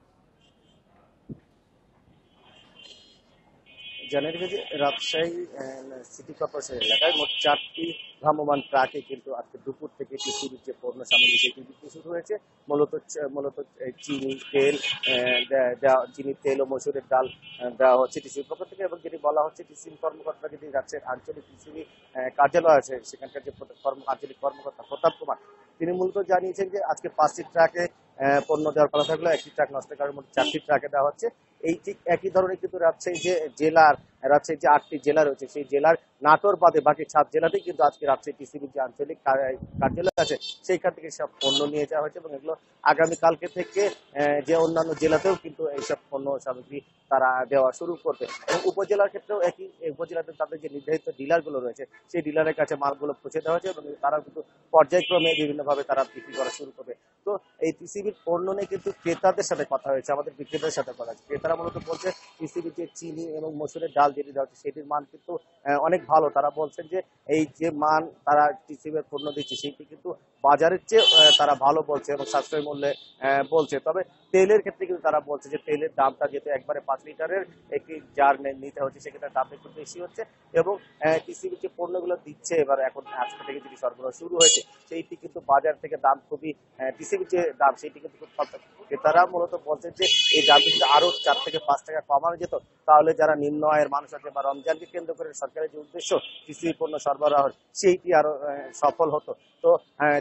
জানা গেছে রাজশাহী সিটি কর্পোরেশন এলাকায় মোট 4টি ভ্রাম্যমাণ ট্রাকে কিন্তু আজকে দুপুর থেকে টিসিবির যে পণ্য সামগ্রী সেটি বিক্রি শুরু হয়েছে। মূলত চিনি তেল ও মসুরের ডাল দেওয়া হচ্ছে টিসিবির পক্ষ থেকে, এবং যেটি বলা হচ্ছে টিসিবি কর্মকর্তা যেটি রাজশাহীর আঞ্চলিক টিসিবি কার্যালয় আছে সেখানকার যে আঞ্চলিক কর্মকর্তা প্রতাপ কুমার, তিনি মূলত জানিয়েছেন যে আজকে 5টি ট্রাকে পণ্য দেওয়ার কথা থাকলেও একটি ট্রাক নষ্ট করার মধ্যে 4টি ট্রাকে দেওয়া হচ্ছে। এই ঠিক একই ধরনের কিন্তু রাজশাহী যে 8টি জেলা রয়েছে সেই জেলার নাটোর বাদে বাকি 7 জেলাতেই কিন্তু আজকে রাজশাহী টিসিবির যে আঞ্চলিক কার্যালয় আছে সেইখান থেকে সব পণ্য নিয়ে যাওয়া হয়েছে এবং এগুলো আগামীকালকে থেকে যে অন্যান্য জেলাতেও কিন্তু এইসব পণ্য সামগ্রী তারা দেওয়া শুরু করবে। এবং উপজেলার ক্ষেত্রেও একই, উপজেলাতে তাদের যে নির্ধারিত ডিলারগুলো রয়েছে সেই ডিলারের কাছে মালগুলো পৌঁছে দেওয়া হয়েছে এবং তারা কিন্তু পর্যায়ক্রমে বিভিন্নভাবে তারা বিক্রি করা শুরু করবে। তো এই টিসিবির পণ্য নিয়ে কিন্তু ক্রেতাদের সাথে কথা হয়েছে, আমাদের বিক্রেতাদের সাথে কথা হয়েছে। ক্রেতারা মূলত বলছে টিসিবির যে চিনি এবং মসুরের ডাল যেটি দেওয়া হচ্ছে সেটির মান কিন্তু অনেক ভালো। তারা বলছেন যে এই যে মান তারা টিসিবির পণ্য দিচ্ছে সেটি কিন্তু বাজারের চেয়ে তারা ভালো বলছে এবং সাশ্রয় মূল্যে বলছে। তবে তেলের ক্ষেত্রে কিন্তু তারা বলছে যে তেলের দামটা যেহেতু একবারে 5 লিটারের একটি জার নিতে হচ্ছে সেক্ষেত্রে দামটা একটু বেশি হচ্ছে এবং টিসিবির যে পণ্যগুলো দিচ্ছে এবার এখন আজকে থেকে যেটি সরবরাহ শুরু হয়েছে সেইটি কিন্তু বাজার থেকে দাম খুবই, টিসিবির যে দাম সেটি কিন্তু খুব কম। তারা মূলত বলছেন যে এই দামটি যদি আরো 4 থেকে 5 টাকা কমানো যেত তাহলে যারা নিম্ন আয়ের মানুষ আছে বা রমজানকে কেন্দ্র করে সরকারের যে উদ্দেশ্য টিসিবি পণ্য সরবরাহ সেইটি আরো সফল হতো। তো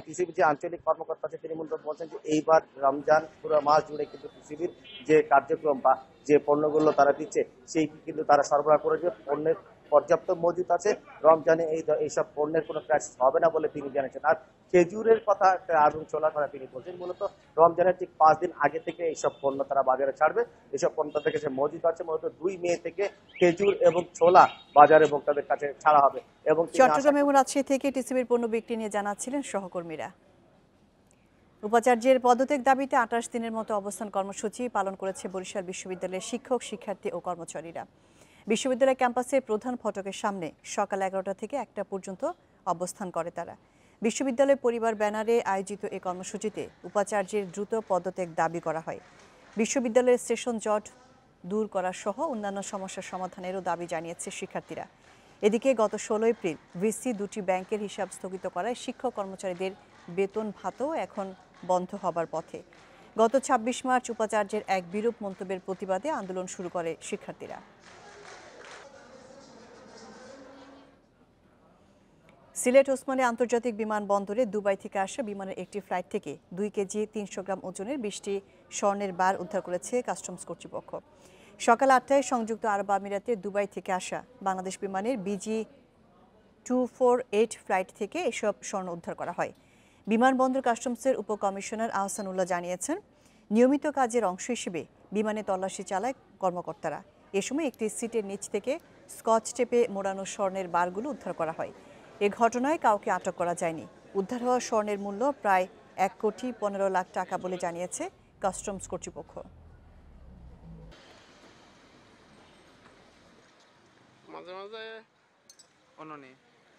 টিসিবির যে আঞ্চলিক কর্মকর্তা আছে তিনি মূলত বলছেন যে এইবার রমজান পুরো মাস জুড়ে কিন্তু টিসিবির যে কার্যক্রম বা যে পণ্যগুলো তারা দিচ্ছে সেই কিন্তু তারা সরবরাহ করেছে, পণ্যের পর্যাপ্ত মজুত আছে। রমজানে এইসব পণ্যের কোনো ক্রাইসিস হবে না বলে তিনি জানিয়েছেন। আর খেজুরের কথা এবং ছোলার কথা তিনি বলছেন মূলত রমজানের ঠিক 5 দিন আগে থেকে এইসব পণ্য তারা বাজারে ছাড়বে। এসব পণ্য তাদের কাছে মজুত আছে, মূলত 2 মে থেকে খেজুর এবং ছোলা বাজারে ভোক্তাদের কাছে ছাড়া হবে। এবং চট্টগ্রাম এবং রাজশাহী থেকে টিসিবির পণ্য বিক্রি নিয়ে জানাচ্ছিলেন সহকর্মীরা। উপাচার্যের পদত্যাগ দাবিতে 28 দিনের মতো অবস্থান কর্মসূচি পালন করেছে বরিশাল বিশ্ববিদ্যালয়ের শিক্ষক, শিক্ষার্থী ও কর্মচারীরা। বিশ্ববিদ্যালয় ক্যাম্পাসের প্রধান ফটকের সামনে সকাল 11টা থেকে 1টা পর্যন্ত অবস্থান করে তারা। বিশ্ববিদ্যালয় পরিবার ব্যানারে আয়োজিত এই কর্মসূচিতে উপাচার্যের দ্রুত পদত্যাগ দাবি করা হয়। বিশ্ববিদ্যালয়ের সেশন জট দূর করা সহ অন্যান্য সমস্যার সমাধানেরও দাবি জানিয়েছে শিক্ষার্থীরা। এদিকে গত 16 এপ্রিল ভিসি 2টি ব্যাংকের হিসাব স্থগিত করায় শিক্ষক কর্মচারীদের বেতন ভাতাও এখন বন্ধ হবার পথে। গত 26 মার্চ উপাচার্যের এক বিরূপ মন্তব্যের প্রতিবাদে আন্দোলন শুরু করে শিক্ষার্থীরা। সিলেট ওসমানী আন্তর্জাতিক বিমানবন্দরে দুবাই থেকে আসা বিমানের একটি ফ্লাইট থেকে 2 কেজি 300 গ্রাম ওজনের 20টি স্বর্ণের বার উদ্ধার করেছে কাস্টমস কর্তৃপক্ষ। সকাল 8টায় সংযুক্ত আরব আমিরাতের দুবাই থেকে আসা বাংলাদেশ বিমানের BG 248 ফ্লাইট থেকে এসব স্বর্ণ উদ্ধার করা হয়। বিমানবন্দর কাস্টমসের উপকমিশনার আহসানুল্লাহ জানিয়েছেন, নিয়মিত কাজের অংশ হিসেবে বিমানে তল্লাশি চালায় কর্মকর্তারা। এ সময় একটি সিটের নিচ থেকে স্কচ টেপে মোড়ানো স্বর্ণের বারগুলো উদ্ধার করা হয়। এ ঘটনায় কাউকে আটক করা যায়নি। উদ্ধার হওয়া স্বর্ণের মূল্য প্রায় 1,15 লাখ টাকা বলে জানিয়েছে কাস্টমস কর্তৃপক্ষ। মাঝে মাঝে অননি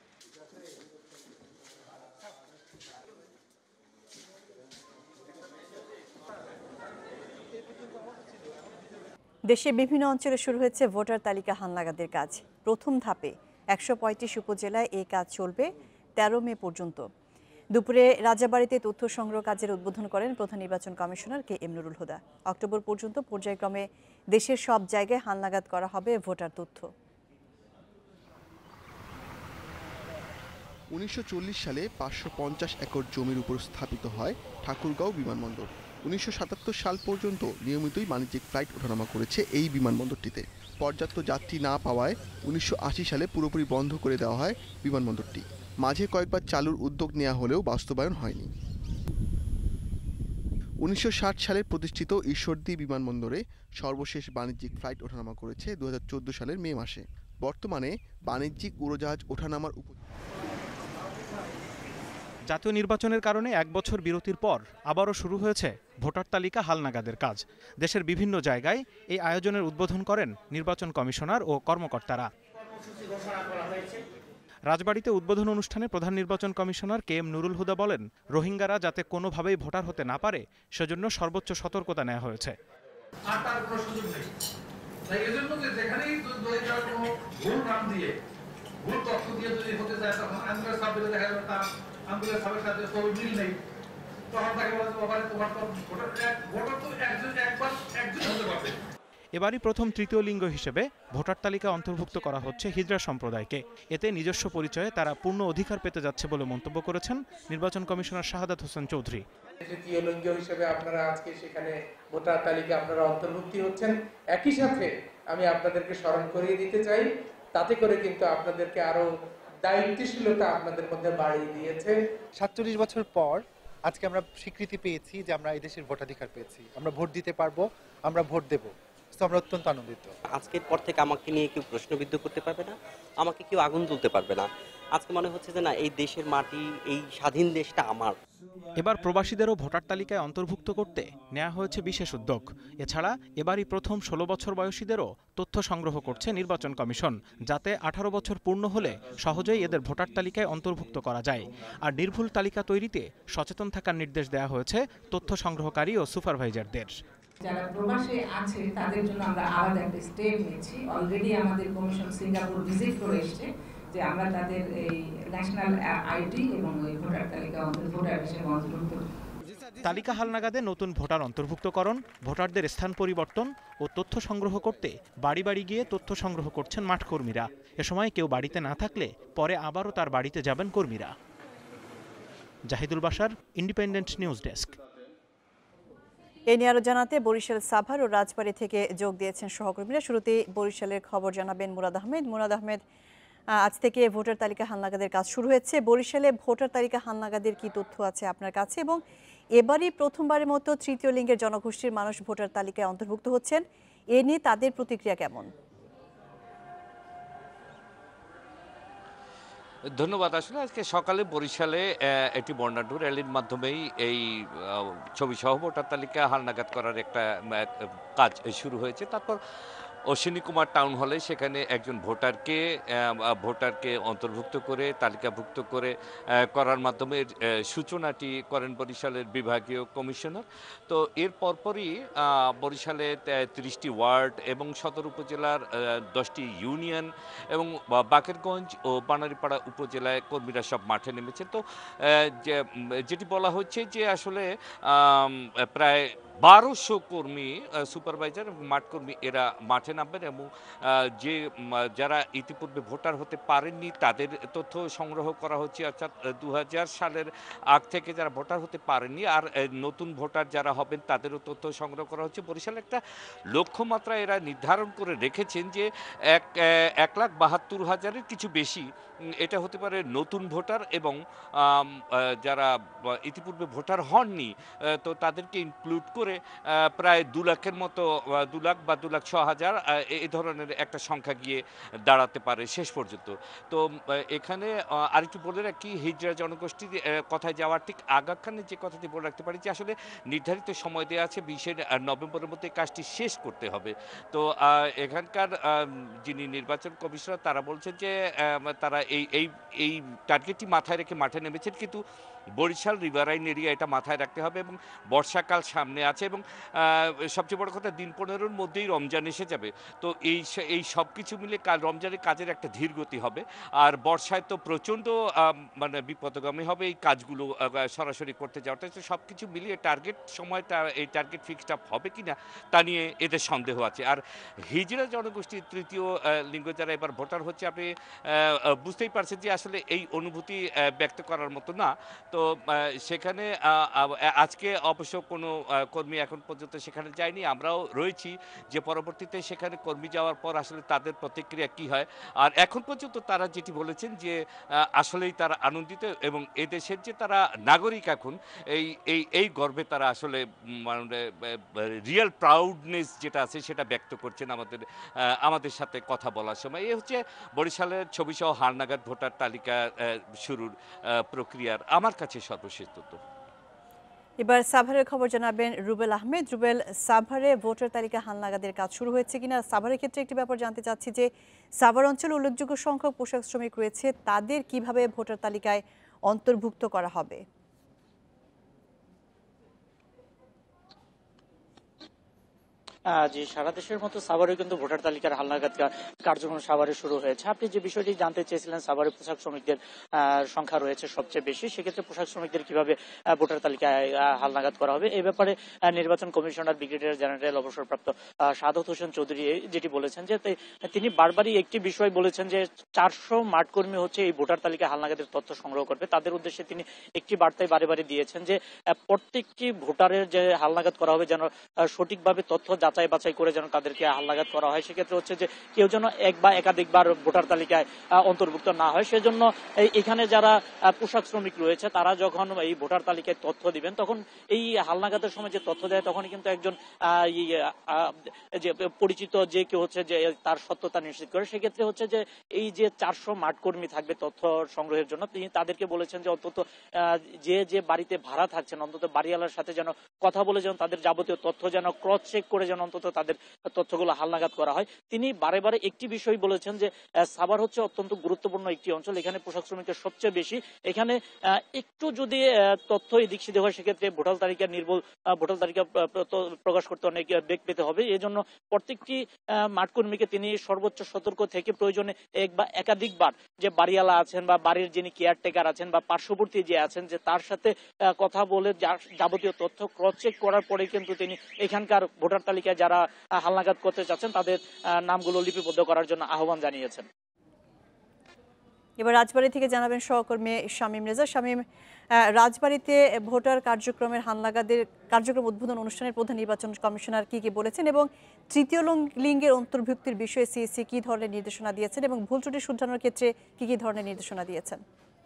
দেশের বিভিন্ন অঞ্চলে শুরু হয়েছে ভোটার তালিকা হালনাগাদের কাজ। প্রথম ধাপে 135 উপজেলায় এই কাজ চলবে 13 মে পর্যন্ত। দুপুরে রাজাবাড়ীতে তথ্য সংগ্রহ কাজের উদ্বোধন করেন প্রধান নির্বাচন commissioner KM Nurul Huda. October পর্যন্ত পর্যায়ক্রমে দেশের সব জায়গায় হালনাগাদ করা হবে ভোটার তথ্য। 1940 সালে 550 একর জমির উপর স্থাপিত হয় ঠাকুরগাঁও বিমানবন্দর। 1977 সাল পর্যন্ত নিয়মিতই বাণিজ্যিক ফ্লাইট ওঠানামা করেছে এই বিমানবন্দরটিতে। পর্যাপ্ত যাত্রী না পাওয়ায় 1980 সালে পুরোপুরি বন্ধ করে দেওয়া হয় বিমানবন্দরটি। মাঝে কয়েকবার চালুর উদ্যোগ নেওয়া হলেও বাস্তবায়ন হয়নি। 1960 সালে প্রতিষ্ঠিত ঈশ্বরদী বিমানবন্দরে সর্বশেষ বাণিজ্যিক ফ্লাইট ওঠানামা করেছে 2014 সালের মে মাসে। বর্তমানে বাণিজ্যিক উড়োজাহাজ ওঠানামার জাতীয় নির্বাচনের কারণে 1 বছর বিরতির পর আবারও শুরু হয়েছে ভোটার তালিকা হালনাগাদের কাজ। দেশের বিভিন্ন জায়গায় এই আয়োজনের উদ্বোধন করেন নির্বাচন কমিশনার ও কর্মকর্তারা। রাজবাড়ীতে উদ্বোধন অনুষ্ঠানে প্রধান নির্বাচন কমিশনার KM নুরুল হুদা বলেন, রোহিঙ্গারা যাতে কোনোভাবেই ভোটার হতে না পারে সেজন্য সর্বোচ্চ সতর্কতা নেওয়া হয়েছে। এবারই প্রথম তৃতীয় লিঙ্গ হিসেবে ভোটার তালিকা অন্তর্ভুক্ত করা হচ্ছে হিজড়া সম্প্রদায়কে। এতে নিজস্ব পরিচয়ে তারা পূর্ণ অধিকার পেতে যাচ্ছে বলে মন্তব্য করেছেন নির্বাচন কমিশনার শাহাদাত হোসেন চৌধুরী। তৃতীয় লিঙ্গ হিসেবে আপনারা আজকে সেখানে ভোটার তালিকা আপনারা অন্তর্ভুক্তি হচ্ছেন। একই সাথে আমি আপনাদেরকে স্মরণ করিয়ে দিতে চাই, তাতে করে কিন্তু আপনাদেরকে আরো দায়িত্বশীলতা আপনাদের মধ্যে বাড়িয়ে দিয়েছে। 47 বছর পর আজকে আমরা স্বীকৃতি পেয়েছি যে আমরা এই দেশের ভোটাধিকার পেয়েছি, আমরা ভোট দিতে পারবো, আমরা ভোট দেব। আমরা অত্যন্ত আনন্দিত। আজকের পর থেকে আমাকে নিয়ে কেউ প্রশ্নবিদ্ধ করতে পারবে না, আমাকে কেউ আগুন তুলতে পারবে না। আজকে মনে হচ্ছে যে না, এই দেশের মাটি, এই স্বাধীন দেশটা আমার। এবার প্রবাসীদেরও ভোটার তালিকায় অন্তর্ভুক্ত করতে নেওয়া হয়েছে বিশেষ উদ্যোগ। এছাড়া এবারই প্রথম 16 বছর বয়সীদেরও তথ্য সংগ্রহ করছে নির্বাচন কমিশন, যাতে 18 বছর পূর্ণ হলে সহজেই এদের ভোটার তালিকায় অন্তর্ভুক্ত করা যায়। আর নির্ভুল তালিকা তৈরিতে সচেতন থাকার নির্দেশ দেওয়া হয়েছে তথ্য সংগ্রহকারী ও সুপারভাইজারদের। যারা প্রবাসে আছে তাদের জন্য আমরা আলাদা একটা স্টেপ নিয়েছি। অলরেডি আমাদের কমিশন সিঙ্গাপুর ভিজিট করে এসেছে, যে আমরা তাদের এই ন্যাশনাল আইডি এবং ওই ভোটার তালিকা ভোটার হিসেবে অন্তর্ভুক্ত। তালিকা হালনাগাদে নতুন ভোটার অন্তর্ভুক্তকরণ, ভোটারদের স্থান পরিবর্তন ও তথ্য সংগ্রহ করতে বাড়ি বাড়ি গিয়ে তথ্য সংগ্রহ করছেন মাঠকর্মীরা। এ সময় কেউ বাড়িতে না থাকলে পরে আবারও তার বাড়িতে যাবেন কর্মীরা। Jahidul Bashar, independent news desk. এ নিয়ে আরো জানাতে বরিশাল সাভার ও রাজবাড়ী থেকে যোগ দিয়েছেন সহকর্মীরা। শুরুতে বরিশালের খবর জানাবেন মুরাদ আহমেদ। মুরাদ আহমেদ, আজ থেকে ভোটার তালিকা হালনাগাদের কাজ শুরু হয়েছে। বরিশালে ভোটার তালিকা হালনাগাদের কি তথ্য আছে আপনার কাছে, এবং এবারই প্রথমবারের মতো তৃতীয় লিঙ্গের জনগোষ্ঠীর মানুষ ভোটার তালিকায় অন্তর্ভুক্ত হচ্ছেন, এ নিয়ে তাদের প্রতিক্রিয়া কেমন? ধন্যবাদ। আসলে আজকে সকালে বরিশালে একটি বর্ণাঢ্য র্যালির মাধ্যমেই এই ছবিসহ ভোটার তালিকা হালনাগাদ করার একটা কাজ শুরু হয়েছে। তারপর অশ্বিনী কুমার টাউন হলে সেখানে একজন ভোটারকে অন্তর্ভুক্ত করে তালিকাভুক্ত করার মাধ্যমে সূচনাটি করেন বরিশালের বিভাগীয় কমিশনার। তো এর পরপরই বরিশালে 30টি ওয়ার্ড এবং সদর উপজেলার 10টি ইউনিয়ন এবং বাকেরগঞ্জ ও বানারীপাড়া উপজেলায় কর্মীরা সব মাঠে নেমেছে। তো যেটি বলা হচ্ছে যে আসলে প্রায় 1200 কর্মী, সুপারভাইজার এবং মাঠ কর্মী এরা মাঠে নামবেন এবং যারা ইতিপূর্বে ভোটার হতে পারেননি তাদের তথ্য সংগ্রহ করা হচ্ছে। অর্থাৎ 2000 সালের আগ থেকে যারা ভোটার হতে পারেননি আর নতুন ভোটার যারা হবেন তাদেরও তথ্য সংগ্রহ করা হচ্ছে। বরিশালে একটা লক্ষ্যমাত্রা এরা নির্ধারণ করে রেখেছেন যে 1,72,000-এর কিছু বেশি এটা হতে পারে নতুন ভোটার এবং যারা ইতিপূর্বে ভোটার হননি তো তাদেরকে ইনক্লুড করে প্রায় 2 লাখের মতো, 2 লাখ বা 2,06,000 এই ধরনের একটা সংখ্যা গিয়ে দাঁড়াতে পারে শেষ পর্যন্ত। তো এখানে আরেকটু বলে রাখি, হিজড়া জনগোষ্ঠীর কথায় যাওয়ার ঠিক আগাখানে যে কথাটি বলে রাখতে পারি যে আসলে নির্ধারিত সময় দেওয়া আছে 20 নভেম্বরের মধ্যে কাজটি শেষ করতে হবে। তো এখানকার যিনি নির্বাচন কমিশনার তারা বলছেন যে তারা এই টার্গেটটি মাথায় রেখে মাঠে নেমেছেন, কিন্তু বরিশাল রিভারাইন এরিয়া এটা মাথায় রাখতে হবে এবং বর্ষাকাল সামনে আছে এবং সবচেয়ে বড় কথা দিন 15-র মধ্যেই রমজান এসে যাবে। তো এই সব কিছু মিলে রমজানের কাজের একটা ধীর গতি হবে। আর বর্ষায় তো প্রচণ্ড মানে বিপদগামী হবে এই কাজগুলো সরাসরি করতে যাওয়াটা। সব কিছু মিলিয়ে এই টার্গেট ফিক্সড আপ হবে কিনা তা নিয়ে এদের সন্দেহ আছে। আর হিজড়া জনগোষ্ঠীর তৃতীয় লিঙ্গ যারা এবার ভোটার হচ্ছে, আপনি বুঝতেই পারছেন যে আসলে এই অনুভূতি ব্যক্ত করার মতো না। তো সেখানে আজকে অবশ্য কোনো কর্মী এখন পর্যন্ত সেখানে যায়নি, আমরাও রয়েছি যে পরবর্তীতে সেখানে কর্মী যাওয়ার পর আসলে তাদের প্রতিক্রিয়া কি হয়। আর এখন পর্যন্ত তারা যেটি বলেছেন যে আসলেই তারা আনন্দিত এবং এদেশের যে তারা নাগরিক এখন এই গর্বে তারা আসলে মানে রিয়েল প্রাউডনেস যেটা আছে সেটা ব্যক্ত করছেন আমাদের সাথে কথা বলার সময়। এই হচ্ছে বরিশালের ছবিসহ হালনাগাদ ভোটার তালিকা শুরুর প্রক্রিয়ার আমার কাছে সর্বশেষ তথ্য। এবার সাভারের খবর জানাবেন রুবেল আহমেদ। রুবেল, সাভারে ভোটার তালিকা হালনাগাদের কাজ শুরু হয়েছে কিনা? সাভারের ক্ষেত্রে একটি ব্যাপার জানতে চাচ্ছি যে সাভার অঞ্চলে উল্লেখযোগ্য সংখ্যক পোশাক শ্রমিক রয়েছে, তাদের কিভাবে ভোটার তালিকায় অন্তর্ভুক্ত করা হবে? জি, সারা দেশের মতো সাভারে কিন্তু ভোটার তালিকার হালনাগাদ কার্যক্রম সাভারে শুরু হয়েছে। আপনি যে বিষয়টি জানতে চেয়েছিলেন, সাভারে পোশাক শ্রমিকদের সংখ্যা রয়েছে সবচেয়ে বেশি, সেক্ষেত্রে পোশাক শ্রমিকদের কিভাবে ভোটার তালিকায় হালনাগাদ করা হবে এই ব্যাপারে নির্বাচন কমিশনার ব্রিগেডিয়ার জেনারেল অবসরপ্রাপ্ত সাদত হোসেন চৌধুরী যেটি বলেছেন যে তিনি বারবারই একটি বিষয় বলেছেন যে 400 মাঠকর্মী হচ্ছে এই ভোটার তালিকা হালনাগাদের তথ্য সংগ্রহ করবে। তাদের উদ্দেশ্যে তিনি একটি বার্তায় বারে বারে দিয়েছেন যে প্রত্যেকটি ভোটারের যে হালনাগাদ করা হবে যেন সঠিকভাবে তথ্য যাচাই বাছাই করে যেন তাদেরকে হালনাগাদ করা হয়। সেক্ষেত্রে হচ্ছে যে কেউ যেন এক বা একাধিকবার ভোটার তালিকায় অন্তর্ভুক্ত না হয়। সেজন্য এখানে যারা পোশাক শ্রমিক রয়েছে তারা যখন এই ভোটার তালিকায় তথ্য দিবেন তখন এই হালনাগাদের সময় যে তথ্য দেয় তখন কিন্তু একজন যে পরিচিত যে কেউ হচ্ছে যে তার সত্যতা নিশ্চিত করে। সেক্ষেত্রে হচ্ছে যে এই যে 400 মাঠকর্মী থাকবে তথ্য সংগ্রহের জন্য, তিনি তাদেরকে বলেছেন যে অন্তত যে বাড়িতে ভাড়া থাকছেন অন্তত বাড়িওয়ালার সাথে যেন কথা বলে যেন তাদের যাবতীয় তথ্য যেন ক্রস চেক করে যেন অন্তত তাদের তথ্যগুলো হালনাগাদ করা হয়। তিনি বারে বারে একটি বিষয় বলেছেন যে সাভার হচ্ছে অত্যন্ত গুরুত্বপূর্ণ একটি অঞ্চল, এখানে পোশাক শ্রমিকের সবচেয়ে বেশি, এখানে একটু যদি তথ্য এদিক সেদিক হয় সেক্ষেত্রে ভোটার তালিকা ভোটার তালিকা প্রকাশ করতে অনেক বেগ পেতে হবে। এই জন্য প্রত্যেকটি মাঠকর্মীকে তিনি সর্বোচ্চ সতর্ক থেকে প্রয়োজনে এক বা একাধিকবার যে বাড়িওয়ালা আছেন বা বাড়ির যিনি কেয়ারটেকার আছেন বা পার্শ্ববর্তী যে আছেন যে তার সাথে কথা বলে যাবতীয় তথ্য ক্রস চেক করার পরে কিন্তু তিনি এখানকার ভোটার তালিকায় যারা হালনাগাদ করতে চাচ্ছেন তাদের নামগুলো লিপিবদ্ধ করার জন্য আহ্বান জানিয়েছেন। এবার রাজবাড়ী থেকে জানাবেন সহকর্মী শামীম রেজা। শামীম, রাজবাড়ীতে ভোটার কার্যক্রমের হালনাগাদের কার্যক্রম উদ্বোধন অনুষ্ঠানের প্রধান নির্বাচন কমিশনার কি বলেছেন এবং তৃতীয় লিঙ্গের অন্তর্ভুক্তির বিষয়ে সিইসি কি ধরনের নির্দেশনা দিয়েছেন এবং ভুল ত্রুটি শুধরানোর ক্ষেত্রে কি ধরনের নির্দেশনা দিয়েছেন?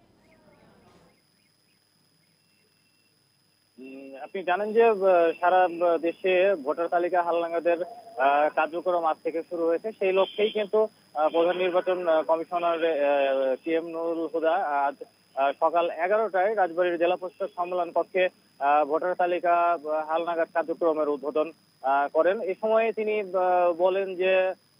আপনি জানেন যে সারা দেশে ভোটার তালিকা হালনাগাদের কার্যক্রম আজ থেকে শুরু হয়েছে। সেই লক্ষ্যেই কিন্তু প্রধান নির্বাচন কমিশনার PM নুরুল হুদা আজ সকাল 11টায় রাজবাড়ীর জেলা প্রশাসক সম্মেলন কক্ষে ভোটার তালিকা হালনাগাদ কার্যক্রমের উদ্বোধন করেন। এই সময়ে তিনি বলেন যে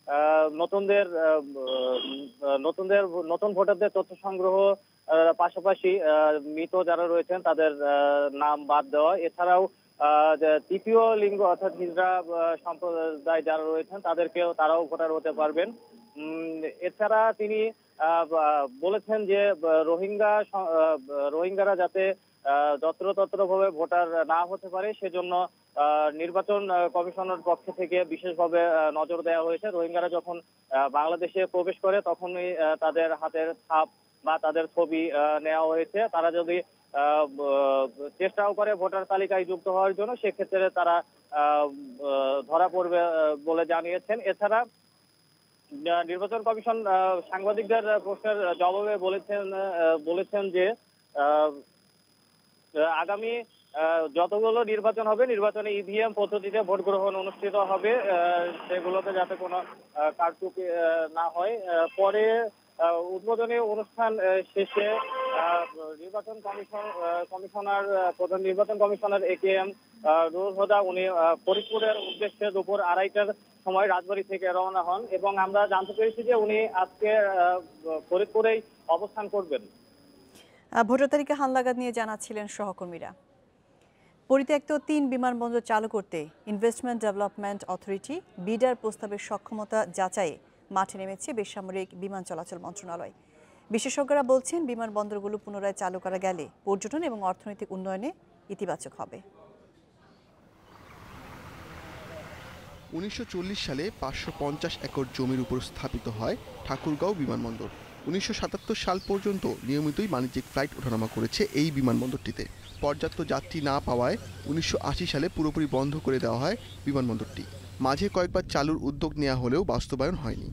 নতুন ভোটারদের তথ্য সংগ্রহ পাশাপাশি মৃত যারা রয়েছেন তাদের নাম বাদ দেওয়া, এছাড়াও তৃতীয় লিঙ্গ অর্থাৎ হিজড়া সম্প্রদায় যারা রয়েছেন তারাও ভোটার হতে পারবেন। এছাড়া তিনি বলেছেন যে রোহিঙ্গারা যাতে যত্রতত্রভাবে ভোটার না হতে পারে সেজন্য নির্বাচন কমিশনের পক্ষ থেকে বিশেষভাবে নজর দেওয়া হয়েছে। রোহিঙ্গারা যখন বাংলাদেশে প্রবেশ করে তখনই তাদের হাতের ছাপ বা তাদের ছবি নেওয়া হয়েছে। তারা যদি চেষ্টাও করে ভোটার তালিকায় যুক্ত হওয়ার জন্য সেক্ষেত্রে তারা ধরা পড়বে বলে জানিয়েছেন। এছাড়া নির্বাচন কমিশন সাংবাদিকদের প্রশ্নের জবাবে বলেছেন যে আগামী যতগুলো নির্বাচন হবে নির্বাচনে EVM পদ্ধতিতে ভোট গ্রহণ অনুষ্ঠিত হবে, সেগুলোতে যাতে কোনো কারচুপি না হয়। পরে উদ্বোধনী অনুষ্ঠান শেষে প্রধান নির্বাচন কমিশনার AKM নুরুল হুদা উনি ফরিদপুরের উদ্দেশ্যে দুপুর 2:30টার সময় রাজবাড়ী থেকে রওনা হন এবং আমরা জানতে পেরেছি যে উনি আজকে ফরিদপুরেই অবস্থান করবেন। ভোটার তালিকা হালনাগাদ নিয়ে জানাচ্ছিলেন সহকর্মীরা। পরিত্যক্ত 3 বিমানবন্দর চালু করতে ইনভেস্টমেন্ট ডেভেলপমেন্ট অথরিটি বিডার প্রস্তাবের সক্ষমতা যাচাইয়ে মাঠে নেমেছে বেসামরিক বিমান চলাচল মন্ত্রণালয়। বিশেষজ্ঞরা বলছেন বিমানবন্দরগুলো পুনরায় চালু করা গেলে পর্যটন এবং অর্থনৈতিক উন্নয়নে ইতিবাচক হবে। 1940 সালে 550 একর জমির উপর স্থাপিত হয় ঠাকুরগাঁও বিমানবন্দর। 1977 সাল পর্যন্ত নিয়মিতই বাণিজ্যিক ফ্লাইট ওঠানামা করেছে এই বিমানবন্দরটিতে। পর্যাপ্ত যাত্রী না পাওয়ায় 1980 সালে পুরোপুরি বন্ধ করে দেওয়া হয় বিমানবন্দরটি। মাঝে কয়েকবার চালুর উদ্যোগ নেওয়া হলেও বাস্তবায়ন হয়নি।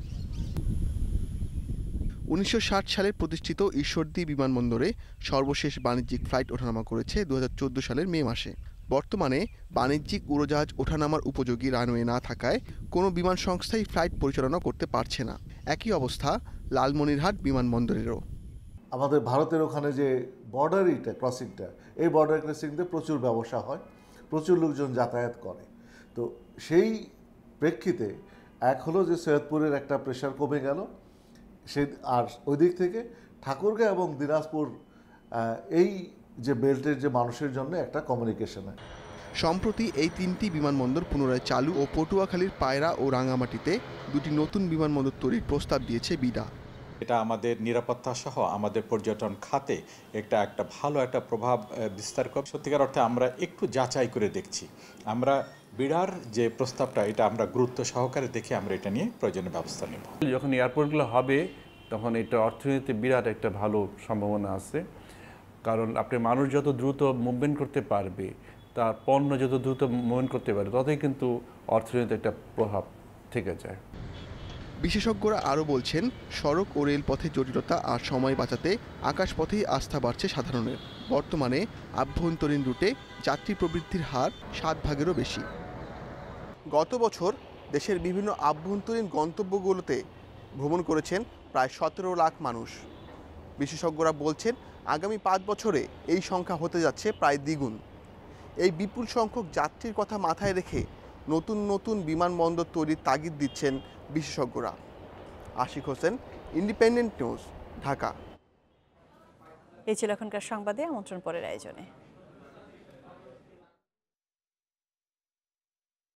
1960 সালে প্রতিষ্ঠিত ঈশ্বরদী বিমানবন্দরে সর্বশেষ বাণিজ্যিক ফ্লাইট ওঠানামা করেছে 2014 সালের মে মাসে। বর্তমানে বাণিজ্যিক উড়োজাহাজ ওঠানামার উপযোগী রানওয়ে না থাকায় কোনো বিমান সংস্থাই ফ্লাইট পরিচালনা করতে পারছে না। একই অবস্থা লালমনিরহাট বিমানবন্দরেরও। আমাদের ভারতের ওখানে যে বর্ডার ক্রসিংটা, এই বর্ডার ক্রসিংতে প্রচুর ব্যবসা হয়, প্রচুর লোকজন যাতায়াত করে। তো সেই প্রেক্ষিতে এক হলো যে সৈয়দপুরের একটা প্রেশার কমে গেল, আর ওই দিক থেকে ঠাকুরগাঁও এবং দিনাজপুর এই যে বেল্টের যে মানুষের জন্য একটা কমিউনিকেশন হয়। সম্প্রতি এই 3টি বিমানবন্দর পুনরায় চালু ও পটুয়াখালীর পায়রা ও রাঙামাটিতে 2টি নতুন বিমানবন্দর তৈরির প্রস্তাব দিয়েছে বিডা। এটা আমাদের নিরাপত্তা সহ আমাদের পর্যটন খাতে একটা ভালো একটা প্রভাব বিস্তার করে। সত্যিকার অর্থে আমরা একটু যাচাই করে দেখছি। আমরা বিডার যে প্রস্তাবটা এটা আমরা গুরুত্ব সহকারে দেখে আমরা এটা নিয়ে প্রয়োজনীয় ব্যবস্থা নেব। যখন এয়ারপোর্টগুলো হবে তখন এটা অর্থনীতিতে বিরাট একটা ভালো সম্ভাবনা আছে, কারণ আপনি মানুষ যত দ্রুত মুভমেন্ট করতে পারবে, তার পণ্য যত দ্রুত মুভমেন্ট করতে পারবে, ততই কিন্তু অর্থনীতিতে একটা প্রভাব থেকে যায়। বিশেষজ্ঞরা আরও বলছেন, সড়ক ও রেলপথে জটিলতা আর সময় বাঁচাতে আকাশপথেই আস্থা বাড়ছে সাধারণের। বর্তমানে আভ্যন্তরীণ রুটে যাত্রী প্রবৃদ্ধির হার 7 ভাগেরও বেশি। গত বছর দেশের বিভিন্ন আভ্যন্তরীণ গন্তব্যগুলোতে ভ্রমণ করেছেন প্রায় 17 লাখ মানুষ। বিশেষজ্ঞরা বলছেন আগামী 5 বছরে এই সংখ্যা হতে যাচ্ছে প্রায় দ্বিগুণ। এই বিপুল সংখ্যক যাত্রীর কথা মাথায় রেখে নতুন নতুন বিমানবন্দর তৈরির তাগিদ দিচ্ছেন বিশেষজ্ঞরা। Ashiq Hossain, independent news, Dhaka. এই ছিল এখনকার সংবাদে, আমন্ত্রণ পরের আয়োজনে।